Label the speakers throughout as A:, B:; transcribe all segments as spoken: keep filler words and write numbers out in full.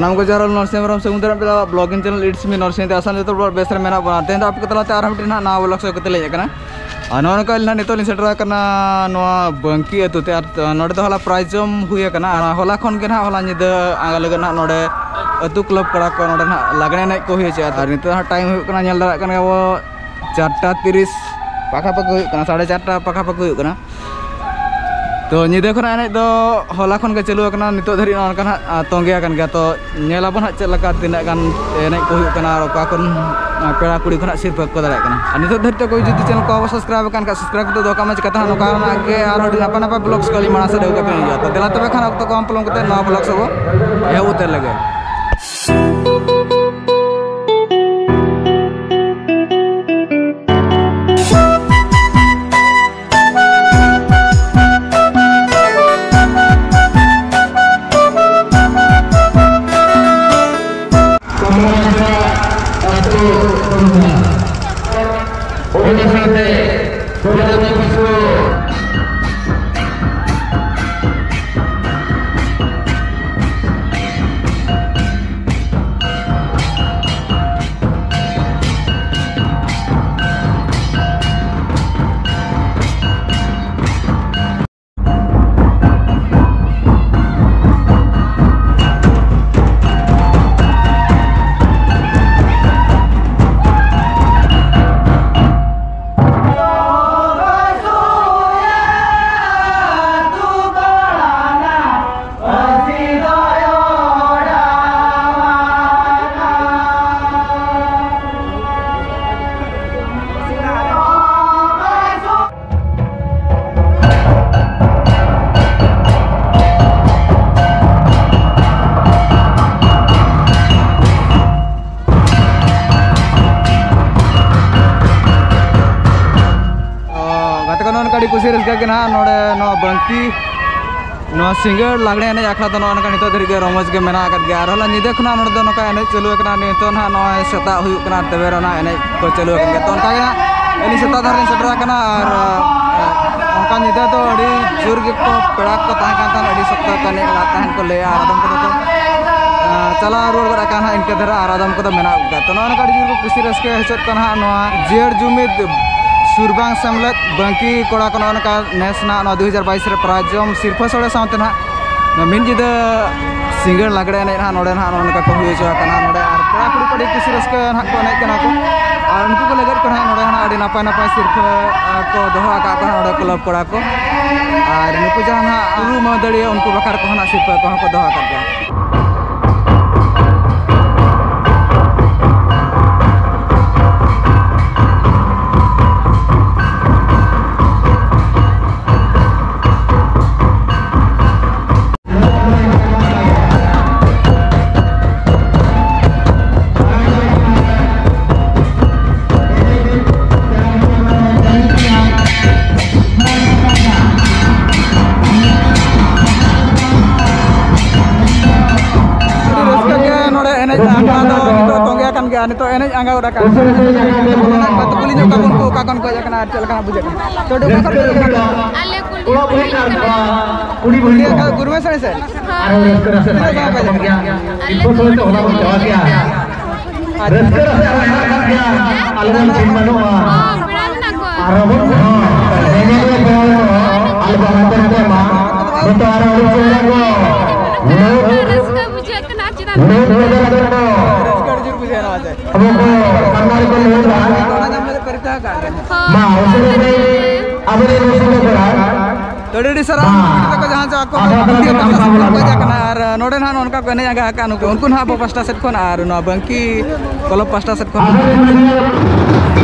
A: सामान को जरा नरसिंह समुद्र blogging channel it's me Narsingh आसान जो बेस मेना तेज आप तलाते और मिट्टी ना ब्लॉग से लेना नौका नित सेटर बंकी अतुते नोड़े हला प्राइज जम हुईना हला खन के हला निदा आगा लगे ना नोड़े अतु क्लब कड़ा को नोड़े ना लागणे एनज को हुई और नित टाइम हुई वो चारटा तीस पाखापाखि हुई साढ़े चारटा पाखापाखि हुई तो निदे खना एनज दो हला खन के चालू नित धारी तोंगे गया तो नेलाबन हाँ चलका तीना गान एनज को हुई और खन पेड़ा कुड़ी खना सिरफा को दाड़ा नित धारी तो कोई जुदी चैनल को सब्सक्राइब सब्सक्राइब तो दो काम चिकाता नौका और नपा नपा ब्लॉग्स को माना से डेव पे तो दिला तब खान अक्त को हम पलम करते नवा ब्लॉग्स को एहब उतर लगे कुछ रस्का के ना नोड़े नो बंकी नो सिंगर लागणे एने आखड़ा तो नोका नितो धरी के रमज के मेना कर गया हला निदे खना नोड़े नोका एने चालू कना नितो ना नो सेता हुई कना तबे रना एने को चालू के तो उनका एनी सेता धरन सेटरा कना और उनका निदे तो अड़ी जोर के को पेड़ा को ता कान तान अड़ी सप्ताह तने ला ताहन को ले आदम को तो चला रोड बड़ा काना इनके धरा आदम को तो मेना का तो नोका अड़ी जोर को कुछ रस्के हेचत कना नो जेर जुमिद सुरबांग सेमलेद बंकी कोड़ा को नौका नेसना दो हज़ार बाईस रे प्राइजम सिरफा सोड़े सावते ना मिन जिदा सिंगर लागड़े एने ना नोड़े ना नोका को हुई जो कना नोड़े और पेड़ा कुड़ी पड़ी कुछ रस्के ना को एने कना को और उनको को लगत को ना नोड़े ना अड़ी नापाय नापाय सिरफा को दोहो आका को नोड़े क्लब कोड़ा को और नुकु जहां उरु मदड़िया उनको बकार को ना सिरफा को को दोहो आका नितो एने आंगा उड़ा का तो कुली जो काकन को काकन को जाकना चलकना बुझे तो डो का आले कुली कुली कुली का गुरुमे से से अरे रस्कर से गया इनको तो होला को जवा गया रस्कर से गया अलगन दिन मनो हां बिड़ा ना को आरबो नेने को अलबा मत को मा तो आरो को रस्कर बुझे कना चिदा अब को हमारे को ले रहा है करता है मां उसने अब ने उसने करा तोड़ी सरा को जहां से आपको को जाकना और नोडे ना उनका को ने आगा का उनको ना अब पास्टा सेट कोन और न बंकी क्लब पास्टा सेट कोन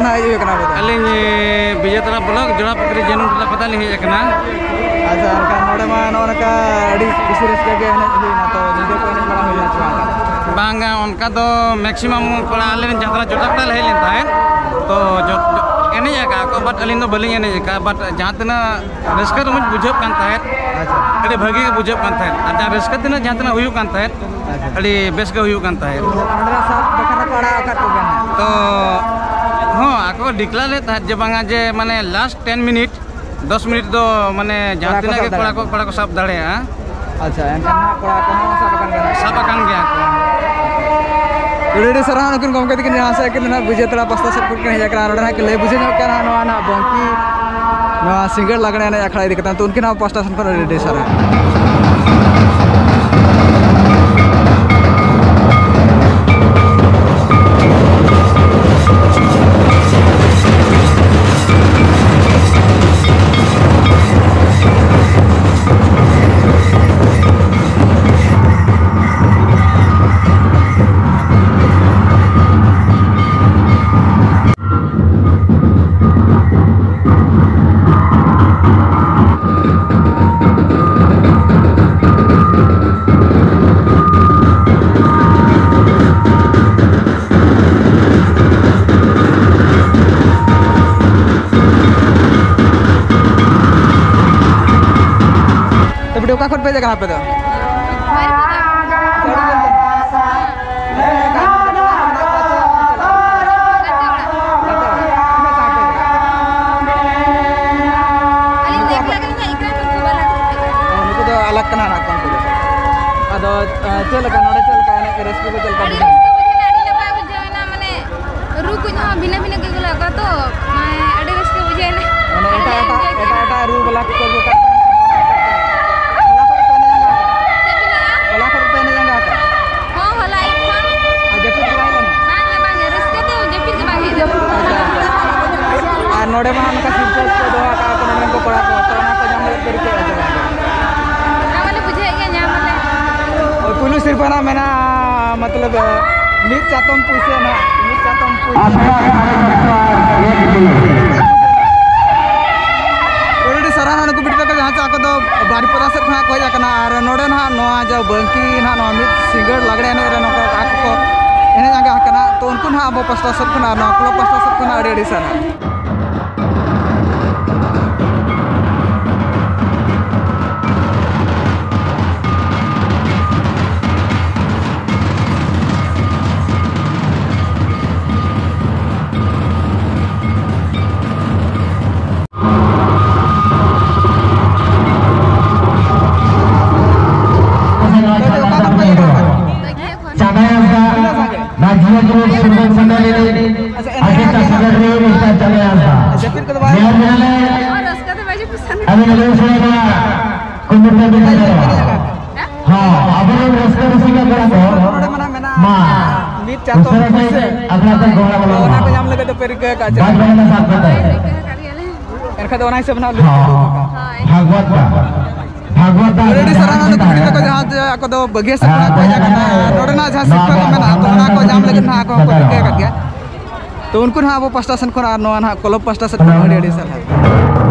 A: ना ये करना बेटा
B: अलिंग विजय तला ब्लॉक जोड़ा पकड़ी जनम तला पता नहीं है करना
A: अच्छा अनका नोडे मा नोनका अड़ी कुसुरेस के के ने ना तो निदे को ने बड़ा होया चुका
B: बांगा उनका तो मैक्सिमम कोड़ा अलिंग जात्रा जोटा पता ले लेता है तो जो एने जगह को बट अलिंग तो बलिंग एने जगह बट जहां तना रस्का तो मुझ बुझब कान था
A: अच्छा
B: अड़ी भागी के बुझब कान था अदा रस्का तना जहां तना हुयु कान था अड़ी बेस के हुयु कान था
A: नोडे सब बखरा कोड़ा आकर को गन
B: तो हां आको डिक्ला ले था जे बांगा जे माने लास्ट टेन मिनट दस मिनट दो माने जहां तना के कोड़ा को कोड़ा को सब दाड़े हां
A: अच्छा एनका कोड़ा को सब कान गन
B: सब कान गया को
A: रेडी सराहन उनकिन गमके दिकिन यहाँ से कि ना विजय तला पस्ता सब कुछ नहीं जाकर आरोड़ा कि ले बुझे न क्या ना ना बंकी ना सिंगर लगने ने अखड़ा दिखता तो उनके ना पस्ता सन पर रेडी सराहन का खट पे जगह पे तो अलग कना ना कौन को अदो चल का नोडे चल का ने रेस्पी को चल का
C: रेस्पी को नाडी लबा बुझाय ना माने रु को ना बिना बिना के गुला का तो अडे रेस्पी बुझाय ना
A: माने एटा एटा एटा एटा रु वाला को को का वाला को पे ने जंगा का
C: हां वाला एक फोन
A: आ जपी के बांगे
C: बांगे बांगे रेस्पी तो जपी के बांगे
A: आ नोडे मा हमका सिंपल को दोहा का को नोडे को पड़ा को तो ना को जाम ले करके पुलिस सिर्फ ना मैंने मतलब नीच चातम पुइसे ना नीच चातम पुइसे ऑलरेडी सराहना को बिटका जहां चाको तो बारीपदा से खा को जाकना और नोडे ना नोआ जो बंकी ना नोआ मित सिंगर लगड़े ने रे नको आक को एने जागा हकना तो उनको ना अब पस्ता सब खना ना क्लो पस्ता सब खना रेडी सर तो उनको ना अब पास्टा सन खन ना कलब पास्टा सन खन सर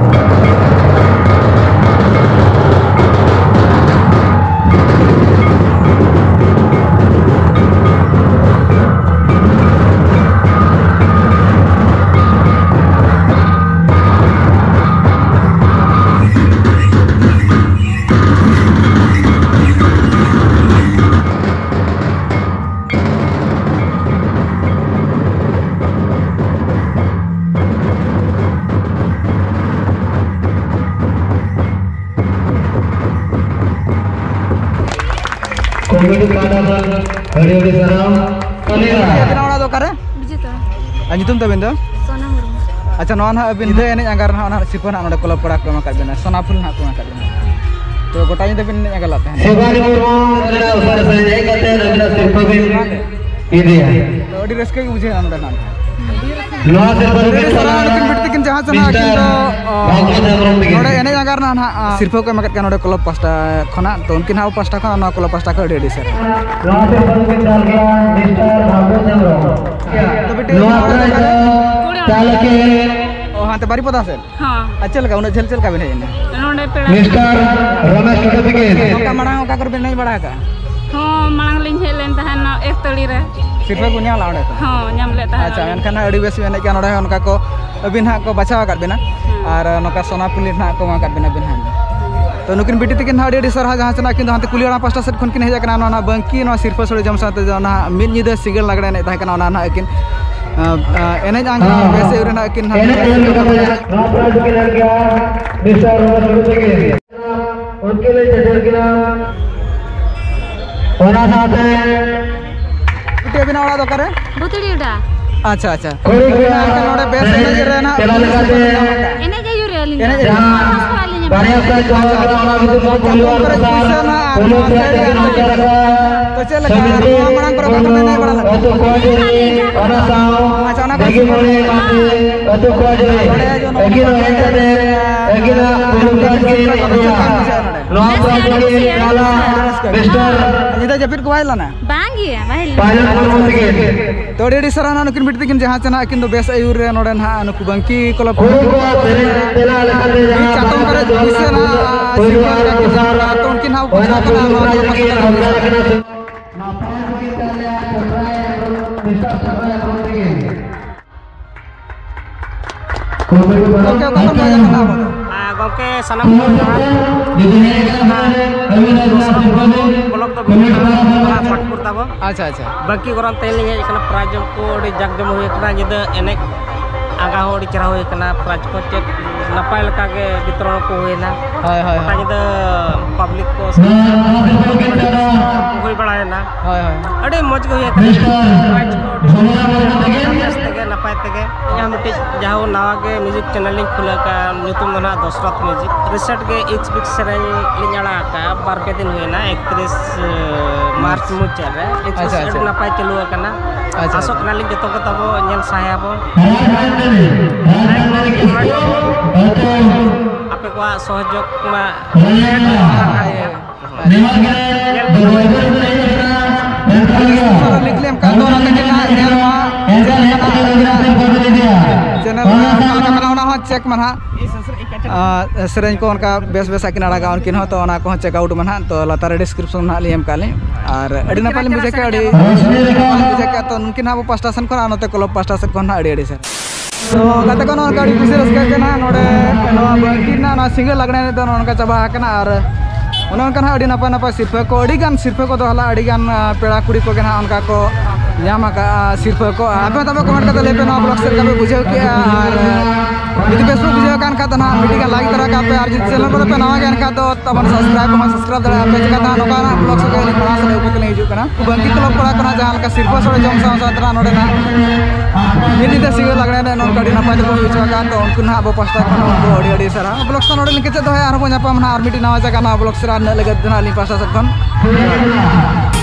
D: कॉमेडी काडा हड़ी हड़ी सराम कलेरा
A: कितना वाला दो करे
C: विजय तो
A: अनि तुम तो बिंदो
C: सोना मुर्मू
A: अच्छा नोन हा बिंदो एने अंगार ना ना सिपन ना नोडे कोलब पड़ा को का बिना सोना फुल ना को का बिना तो गोटा नि बिन अंगार लाते हैं
D: सेवारी मुर्मू नडा ऊपर से जाई करते रविना सिर्फ भी इदिया
A: तो ओडी रस्के की बुझे नोडे नाम
D: लो से पर
A: सराहना लेकिन बिट किन जहां जना किन नोडे एने अंगार ना ना सिर्फ को मकत का नोडे कोलब पास्ता खना तो उनकिन हा पास्ता खना ना कोलब पास्ता का रेडी सर
D: लो से पर के डाल गया मिस्टर भागवत देवरो क्या तो बेटे चालक
A: ओ हाँ तो बारीपदा से
E: हाँ
A: अच्छा लगा उन्हें झल चल का भी नहीं है
E: नोडे पेड़ा
D: मिस्टर रमेश सर्टिफिकेट
A: का मड़ा का कर भी नहीं बड़ा का
E: हाँ मांग लिंग है लेन तहन एक तड़ी रे
A: सिर्फ गुनिया लाउडे
E: हाँ nyam ले तहन
A: अच्छा एनखान अड़ी बेस में क्या नोडे उनका को अबिन हा को बचाव कर बिना और नोका सोनापुली ना को मा कर बिना बिन हा तो नुकिन बिटी तकिन अड़ी अड़ी सरहा जहां चना किन हाते कुलियाड़ा पास्टा सेट खन किन हेजा कना ना बंकी ना सिर्फ सोड़े जम साते ना मिद निदे सिंगल लागड़े ने ताहे कना ना किन एने आंग बेसे उरना किन हा
D: नौप्राज के लड़कियां मिस्टर रमेश सर्टिफिकेट उनके लिए जजर किना होना साथे
A: बिटी बिना वाला तो करे
C: बुतड़ी उड़ा
A: अच्छा अच्छा
D: कोई
A: बिना के नोडे बेस एने रहना
D: चला लगाते
C: एने जायु रे लिंग
A: एने
D: बारिश का जवाब वाला भी तो बोलवार प्रसार बोलवार
A: तो चल लगा मणा करो का नहीं बड़ा लगा
D: तो कोई ओना साओ
A: अचानक
D: देखि मोले तो कोई एकिन होते एकिन बोलवार के नौप्राज के काला मिस्टर
A: निदा जपिर को आइला ना
C: बांगी भाई
D: पायलट सर्टिफिकेट
A: तोड़ी अड़ी सराना नुकिन बिटी किन जहां चना किन दो बेस आयुर रे नोडे ना नुकु बंकी कोला
D: को तेला लेकर जहां
A: चातों करे दिसे ना सिंगल का किसान तो उनकी ना
D: होना
A: को
D: तो
A: ना
D: के हमरा रखना ना पांच के चले मिस्टर सरया सर्टिफिकेट को को
A: ओके ओके तो मजा ना बोलो
E: गमके सनम ब्लॉक तो पाटपुर तब
A: अच्छा अच्छा
E: बाकी गरम तेलिंग है प्राइज को जग जम हुई निदा एने आगा हो चेहरा हुई प्राइज को चेक नपाय लका के वितरण को हुईना
A: हाय हाय हाय
E: निदा पब्लिक को हुई बड़ा
A: हाय हाय
E: अड़े मौज को प्राइज को नपाय तक यहाँ मिट्टी जहाँ नवा के म्यूजिक चैनल खुला का नुतुम दो दशरथ म्यूजिक रिसेंट के इक्स बिक्स सेरें अड़ा का बार पे दिन हुए ना इकतीस मार्च मुचार रे इक्स नपाय चलू करना आसोक नाली जतो को तब नेल सायाबो आपे को सहयोग मा
A: लिखलेम का दो ना तकिना नेलवा चैनल का ना हो चेक मना सेरें को उनका बेस बेस आकिन अड़ा उनकिन हो तो ना को चेक आउट मना तो लतार डिस्क्रिप्शन ना लियम काले और अड़ी ना पाले बुझे के अड़ी बुझे के तो उनकिन हाबो पास्टा सन को आनते क्लब पास्टा सन को ना अड़ी अड़ी सर तो गाते को ना गाड़ी कुछ रस के ना नोडे नोवा बंकी ना ना सिंगल लगने तो उनका चाबा हकना और उनका अड़ी नपा नपा सिरफे को अड़ी गान सिरफे को तो हला अड़ी गान पेड़ा कुड़ी को ना उनका को ᱧᱟᱢ ᱟᱠᱟ ᱥᱤᱨᱯᱟᱹ ᱠᱚ ᱟᱯᱮ ᱛᱟᱵᱮ ᱠᱚᱢᱮᱱᱴ ᱠᱟᱛᱮ ᱞᱟᱹᱭ ᱯᱮ ᱱᱚᱣᱟ ᱵᱞᱚᱜ ᱥᱮᱫ ᱠᱟᱯᱮ ᱵᱩᱡᱷᱟᱹᱣ ᱠᱮᱜᱼᱟ ᱟᱨ ᱡᱩᱫᱤ ᱵᱮᱥ ᱯᱮ ᱵᱩᱡᱷᱟᱹᱣ ᱠᱟᱱ ᱠᱷᱟᱱ ᱫᱚ ᱱᱟᱦᱟᱜ ᱵᱷᱤᱰᱤᱭᱳ ᱜᱟᱱ ᱞᱟᱭᱤᱠ ᱛᱚᱨᱟ ᱠᱟᱜ ᱯᱮ ᱟᱨ ᱡᱩᱫᱤ ᱪᱮᱱᱮᱞ ᱠᱚᱨᱮ ᱯᱮ ᱱᱟᱣᱟ ᱜᱮ ᱮᱱᱠᱷᱟᱱ ᱫᱚ ᱛᱟᱵᱚᱱ ᱥᱟᱵᱥᱠᱨᱟᱭᱤᱵ ᱦᱚᱸ ᱥᱟᱵᱥᱠᱨᱟᱭᱤᱵ ᱫᱟᱲᱮᱭᱟᱜᱼᱟ ᱯᱮ ᱪᱮᱠᱟᱛᱮ ᱱᱚᱝᱠᱟᱱᱟᱜ ᱵᱞᱚᱜ ᱥᱚᱜᱮ ᱟᱹᱞᱤᱧ ᱯᱟᱲᱦᱟᱣ ᱥᱟᱰᱮ ᱩᱯᱚ ᱛᱮᱞᱤᱧ ᱦᱤᱡᱩᱜ ᱠᱟᱱᱟ ᱵᱟᱝᱠᱤ ᱠᱞᱟᱵ ᱠᱚᱲᱟ ᱠᱚ ᱱᱟᱦᱟᱜ ᱡᱟᱦᱟᱸ ᱞᱮᱠᱟ ᱥᱤᱨᱯᱟᱹ ᱥᱚᱲᱮ ᱡᱚᱢ ᱥᱟᱶ ᱥᱟᱶᱛᱮ ᱱᱚᱰᱮ ᱱᱟᱦᱟᱜ ᱢᱤᱫ ᱧᱤᱫᱟᱹ ᱥᱤᱸᱜᱟᱹᱲ ᱞᱟᱜᱽᱲᱮ ᱮᱱᱮᱡ ᱱᱚᱝᱠᱟ ᱟᱹᱰᱤ ᱱᱟᱯᱟᱭ ᱛᱮᱠᱚ ᱦᱩᱭ ᱦᱚᱪᱚ ᱟᱠᱟᱫ ᱛᱚ ᱩᱱᱠᱩ ᱱᱟᱦᱟᱜ ᱟᱵᱚ ᱯᱟᱥᱴᱟ ᱠᱷᱚᱱ ᱩᱱᱠᱩ ᱟᱹᱰᱤ ᱟᱹᱰᱤ ᱥᱟᱨᱦᱟᱣ ᱵᱞᱚᱜ ᱥᱟᱶ ᱱᱚᱰᱮ ᱞᱤᱧ ᱠᱮᱪᱮᱫ ᱫᱚᱦᱚᱭᱟ ᱟᱨᱦᱚᱸ ᱵᱚᱱ ᱧᱟᱯᱟᱢ ᱱᱟᱦᱟᱜ ᱟᱨ ᱢᱤᱫᱴᱤᱡ ᱱᱟᱣᱟ ᱡᱟᱭᱜᱟ ᱱᱟᱣᱟ ᱵᱞᱚᱜ ᱥᱮᱨᱟ ᱱᱟᱜ ᱞᱟᱹᱜᱤᱫ ᱱᱟᱦᱟᱜ ᱟᱹᱞᱤᱧ ᱯᱟᱥᱴᱟ ᱥᱮᱫ ᱠᱷᱚᱱ